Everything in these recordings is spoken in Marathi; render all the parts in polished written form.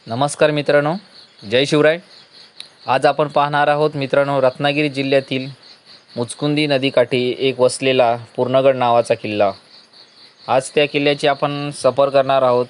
नमस्कार मित्रांनो, जय शिवराय. आज आपण पाहणार आहोत मित्रांनो, रत्नागिरी जिल्ह्यातील मुचकुंदी नदीकाठी एक वसलेला पूर्णगड नावाचा किल्ला. आज त्या किल्ल्याची आपण सफर करणार आहोत.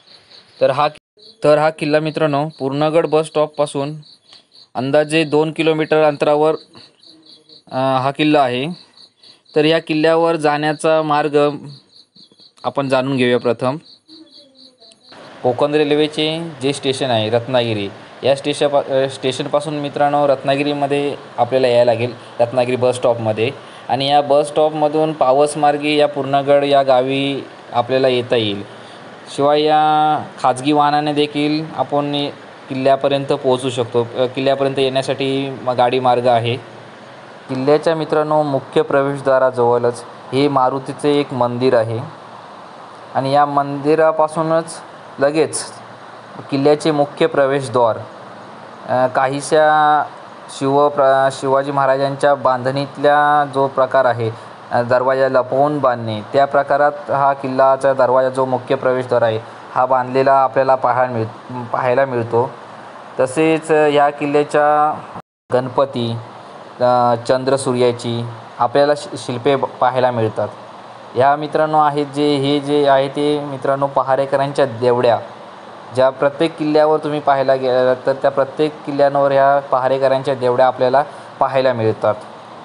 तर हा किल्ला मित्रांनो, पूर्णगड बस स्टॉपपासून अंदाजे 2 किलोमीटर अंतरावर हा किल्ला आहे. तर या किल्ल्यावर जाण्याचा मार्ग आपण जाणून घेऊया. प्रथम कोकण रेल्वेचे जे स्टेशन आहे रत्नागिरी, या स्टेशनपासून मित्रांनो रत्नागिरीमध्ये आपल्याला यायला लागेल, रत्नागिरी बस स्टॉपमध्ये. आणि या बस स्टॉपमधून पावसमार्गे या पूर्णगड या गावी आपल्याला येता येईल. शिवाय या खाजगी वाहनाने देखील आपण किल्ल्यापर्यंत पोहोचू शकतो. किल्ल्यापर्यंत येण्यासाठी गाडी मार्ग आहे. किल्ल्याच्या मित्रांनो मुख्य प्रवेशद्वाराजवळच हे मारुतीचे एक मंदिर आहे. आणि या मंदिरापासूनच लगेच किल्ल्याचे मुख्य प्रवेशद्वार काहीशा शिवाजी महाराजांच्या बांधणीतल्या जो प्रकार आहे, दरवाजा लपवून बांधणे, त्या प्रकारात हा किल्ल्याचा दरवाजा जो मुख्य प्रवेशद्वार आहे हा बांधलेला आपल्याला पाहायला मिळतो. तसेच या किल्ल्याच्या गणपती, चंद्र सूर्याची आपल्याला शिल्पे पाहायला मिळतात. ह्या मित्रांनो आहेत जे आहे ते मित्रांनो पहारेकरांच्या देवड्या. ज्या प्रत्येक किल्ल्यावर तुम्ही पाहायला गेलात तर त्या प्रत्येक किल्ल्यांवर ह्या पहारेकरांच्या देवड्या आपल्याला पाहायला मिळतात.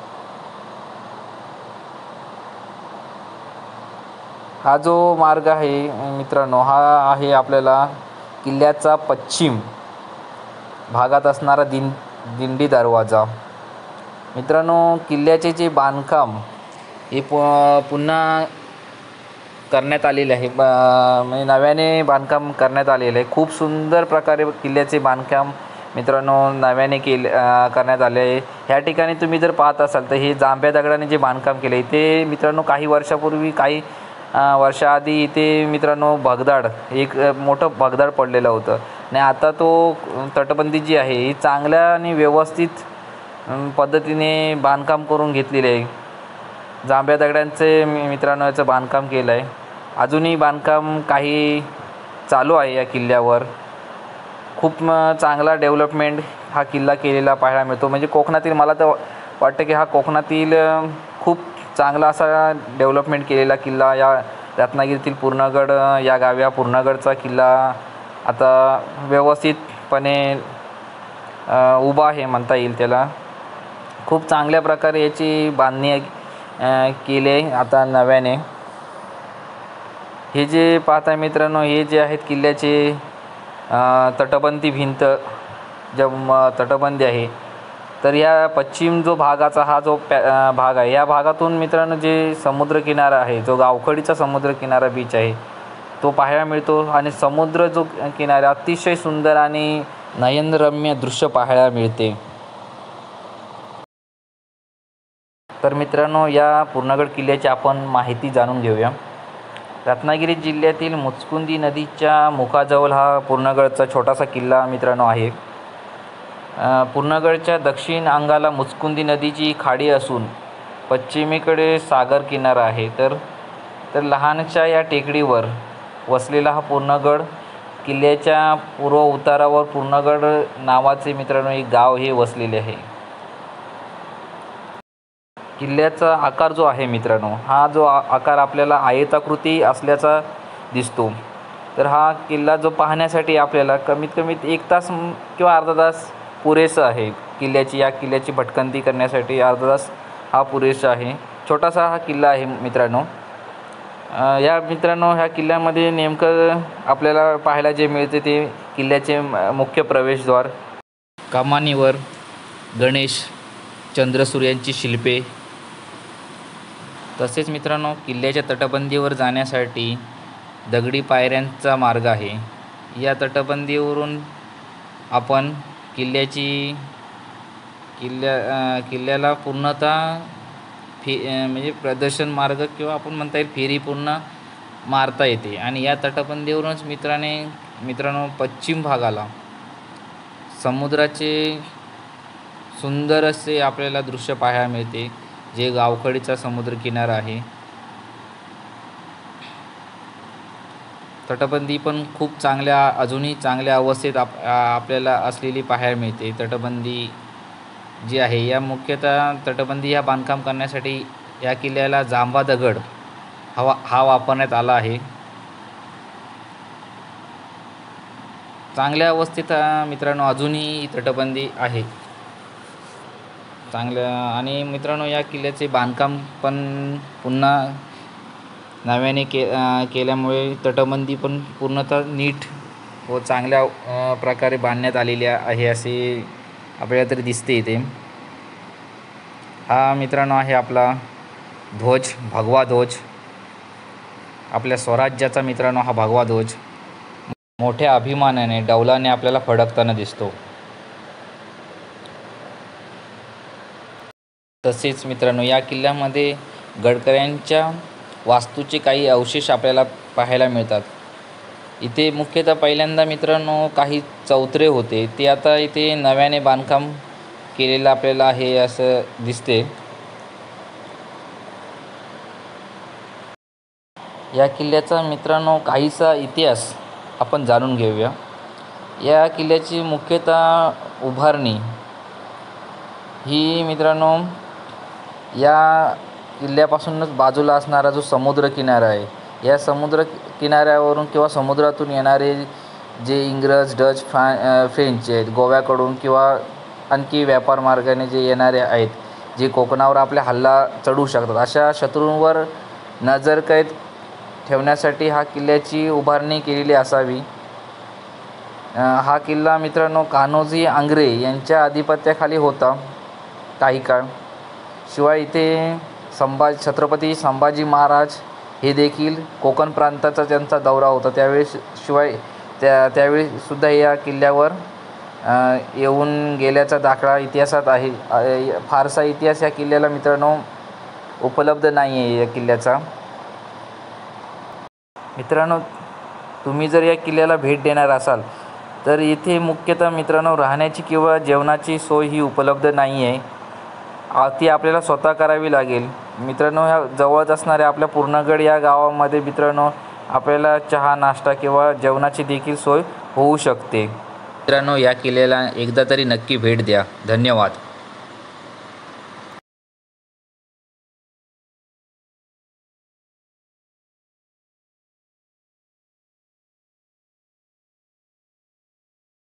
हा जो मार्ग आहे मित्रांनो, हा आहे आपल्याला किल्ल्याचा पश्चिम भागात असणारा दिंडी दरवाजा. मित्रांनो किल्ल्याचे जे बांधकाम हे पुन्हा करण्यात आलेले आहे, म्हणजे नव्याने बांधकाम करण्यात आलेले आहे. खूप सुंदर प्रकारे किल्ल्याचे बांधकाम मित्रांनो नव्याने करण्यात आले आहे. ह्या ठिकाणी तुम्ही जर पाहत असाल तर हे जांभ्या दगडाने जे बांधकाम केले ते मित्रांनो काही वर्षाआधी इथे मित्रांनो एक मोठं भगदाड पडलेलं होतं. आणि आता तो तटबंदी जी आहे ही चांगल्या आणि व्यवस्थित पद्धतीने बांधकाम करून घेतलेले आहे. जांभ्या दगडांचे मित्रांनो याचं बांधकाम केलं आहे. अजूनही बांधकाम काही चालू आहे या किल्ल्यावर. खूप चांगला डेव्हलपमेंट हा किल्ला केलेला पाहायला मिळतो. म्हणजे कोकणातील, मला तर वाटतं की हा कोकणातील खूप चांगला असा डेव्हलपमेंट केलेला किल्ला या रत्नागिरीतील पूर्णगड या गावी, हा पूर्णगडचा किल्ला आता व्यवस्थितपणे उभा आहे म्हणता येईल त्याला. खूप चांगल्या प्रकारे याची बांधणी केले आता नव्याने. हे जे पाहताय मित्रांनो, हे जे आहेत किल्ल्याचे तटबंदी भिंत, तटबंदी आहे. तर या पश्चिम जो भागाचा हा जो भाग आहे, या भागातून मित्रांनो जे समुद्रकिनारा आहे, जो गावखडीचा समुद्रकिनारा बीच आहे तो पाहायला मिळतो. आणि समुद्र जो किनारा अतिशय सुंदर आणि नयनरम्य दृश्य पाहायला मिळते. तर मित्रांनो या पूर्णगड किल्ल्याची आपण माहिती जाणून घेऊया. रत्नागिरी जिल्ह्यातील मुचकुंदी नदीच्या मुखाजवळ हा पूर्णगडचा छोटासा किल्ला मित्रांनो आहे. पूर्णगडच्या दक्षिण अंगाला मुचकुंदी नदीची खाडी असून पश्चिमेकडे सागर किनारा आहे. तर लहानशा या टेकडीवर वसलेला हा पूर्णगड किल्ल्याच्या पूर्व उतारावर पूर्णगड नावाचे मित्रांनो एक गाव हे वसलेले आहे. किल्ल्याचा आकार जो आहे मित्रांनो, हा जो आकार आपल्याला आयताकृती असल्याचा दिसतो. तर हा किल्ला जो पाहण्यासाठी आपल्याला कमीत कमी 1 तास किंवा अर्धा तास पुरेसा आहे. या किल्ल्याची भटकंती करण्यासाठी अर्धा तास हा पुरेसा आहे. छोटासा हा किल्ला आहे मित्रांनो. ह्या किल्ल्यामध्ये नेमकं आपल्याला पाहायला जे मिळते ते किल्ल्याचे मुख्य प्रवेशद्वार, कमानीवर गणेश, चंद्रसूर्यांची शिल्पे. तसेच मित्रांनो किल्ल्याच्या तटबंदीवर जाण्यासाठी दगडी पायऱ्यांचा मार्ग आहे. या तटबंदीवरून आपण किल्ल्याला पूर्णतः म्हणजे प्रदर्शन मार्ग किंवा आपण म्हणता येईल फेरी पूर्ण मारता येते. आणि या तटबंदीवरूनच मित्रांनो पश्चिम भागाला समुद्राचे सुंदर असे आपल्याला दृश्य पाहायला मिळते, जे गावखडीचा समुद्रकिनारा आहे. तटबंदी पण खूप चांगल्या अजूनही चांगल्या अवस्थेत आपल्याला असलेली पाहायला मिळते. तटबंदी जी आहे या मुख्यतः तटबंदी या बांधकाम करण्यासाठी या किल्ल्याला जांबा दगड हा वापरण्यात आला आहे. चांगल्या अवस्थेत मित्रांनो अजूनही ही तटबंदी आहे चांगल्या. आणि मित्रांनो या किल्ल्याचे बांधकाम पण पुन्हा नव्याने केल्यामुळे तटबंदी पण पूर्णतः नीट व चांगल्या प्रकारे बांधण्यात आलेली आहे असे आपल्याला तरी दिसते इथे. हा मित्रांनो आहे आपला ध्वज, भगवा ध्वज, आपल्या स्वराज्याचा मित्रांनो हा भगवा ध्वज मोठ्या अभिमानाने डौलाने आपल्याला फडकताना दिसतो. तसेच मित्रांनो या किल्ल्यामध्ये गडकऱ्यांच्या वास्तूचे काही अवशेष आपल्याला पाहायला मिळतात. इथे मुख्यतः पहिल्यांदा मित्रांनो काही चौतरे होते, ते आता इथे नव्याने बांधकाम केलेलं आपल्याला आहे असं दिसते. या किल्ल्याचा मित्रांनो काहीसा इतिहास आपण जाणून घेऊया. या किल्ल्याची मुख्यतः उभारणी ही मित्रांनो या किल्ल्यापासूनच बाजूला असणारा जो समुद्रकिनारा आहे, या समुद्र किनाऱ्यावरून किंवा समुद्रातून येणारे जे इंग्रज, डच, फ्रेंच आहेत गोव्याकडून किंवा आणखी व्यापार मार्गाने जे येणारे आहेत, जे कोकणावर आपल्या हल्ला चढवू शकतात, अशा शत्रूंवर नजरकैद ठेवण्यासाठी हा किल्ल्याची उभारणी केलेली असावी. हा किल्ला मित्रांनो कान्होजी आंग्रे यांच्या आधिपत्याखाली होता काही काळ. शिवाय इथे छत्रपती संभाजी महाराज हे देखील कोकण प्रांताचा त्यांचा दौरा होता त्यावेळी. शिवाय त्यावेळी सुद्धा या किल्ल्यावर येऊन गेल्याचा दाखला इतिहासात आहे. फारसा इतिहास या किल्ल्याला मित्रांनो उपलब्ध नाही आहे या किल्ल्याचा. मित्रांनो तुम्ही जर या किल्ल्याला भेट देणार असाल तर इथे मुख्यतः मित्रांनो राहण्याची किंवा जेवणाची सोय ही उपलब्ध नाही आहे, ती आपल्याला स्वतः करावी लागेल. मित्रांनो ह्या जवळच असणाऱ्या आपल्या पूर्णगड या गावामध्ये मित्रांनो आपल्याला चहा, नाश्ता किंवा जेवणाची देखील सोय होऊ शकते. मित्रांनो या किल्ल्याला एकदा तरी नक्की भेट द्या. धन्यवाद.